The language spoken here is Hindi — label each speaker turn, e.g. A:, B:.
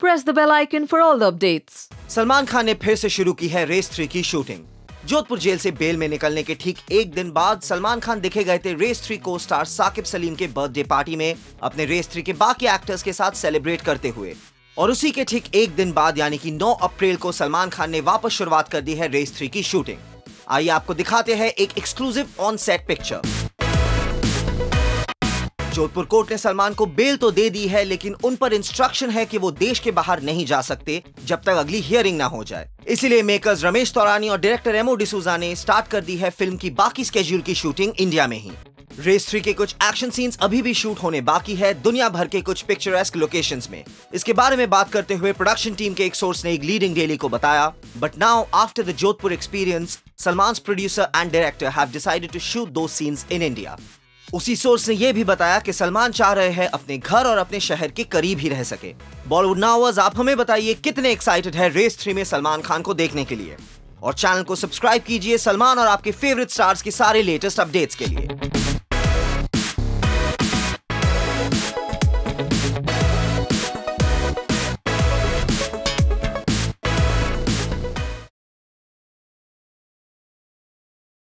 A: press the bell icon for all the updates.
B: Salman Khan ने फिर से शुरू की है रेस 3 की शूटिंग। जोधपुर जेल से बेल में निकलने के ठीक एक दिन बाद सलमान खान दिखे गए थे रेस 3 को स्टार साकिब सलीम के बर्थडे पार्टी में अपने रेस 3 के बाकी एक्टर्स के साथ सेलिब्रेट करते हुए। और उसी के ठीक एक दिन बाद यानी कि 9 अप्रैल को सलमान खान ने वापस शुरुआत कर दी है रेस 3 की शूटिंग। आइए आपको दिखाते हैं एक exclusive on set picture. Jodhpur court ने सलमान को बेल तो दे दी है, लेकिन उन पर इंस्ट्रक्शन है कि वो देश के बाहर नहीं जा सकते जब तक अगली हियरिंग ना हो जाए। इसीलिए मेकर्स रमेश तौरानी और डायरेक्टर एमओ डिसूजा ने स्टार्ट कर दी है फिल्म की बाकी स्केड्यूल की शूटिंग इंडिया में ही। रेस 3 के कुछ एक्शन सीन्स अभी भी शूट होने बाकी है दुनिया भर के कुछ पिक्चरस्क लोकेशंस में। इसके बारे में बात करते हुए प्रोडक्शन टीम के एक सोर्स ने एक लीडिंग डेली को बताया, but now after the Jodhpur experience Salman's producer and director have decided to shoot those scenes in India. उसी सोर्स ने यह भी बताया कि सलमान चाह रहे हैं अपने घर और अपने शहर के करीब ही रह सके। बॉलीवुड नाउअर्स, आप हमें बताइए कितने एक्साइटेड है रेस 3 में सलमान खान को देखने के लिए, और चैनल को सब्सक्राइब कीजिए सलमान और आपके फेवरेट स्टार्स के सारे लेटेस्ट अपडेट्स के लिए।